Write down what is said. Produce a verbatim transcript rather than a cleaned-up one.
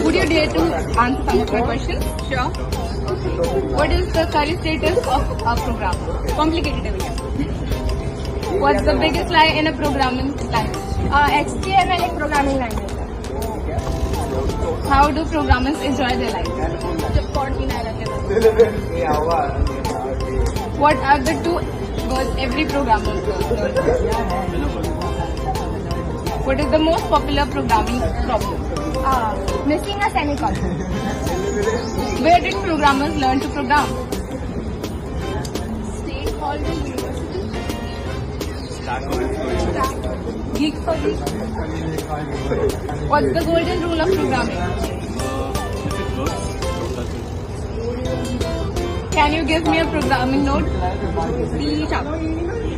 Would you dare to answer some of my questions? Sure. What is the current status of a programmer? Complicated again. What's the biggest lie in a programming language? Uh, H T M L is programming language. How do programmers enjoy their life? What are the two words every programmer learns? What is the most popular programming problem? Uh, missing a semicolon. Where did programmers learn to program? Stakeholder University. Geek for geek. What's the golden rule of programming? Can you give me a programming note? C sharp.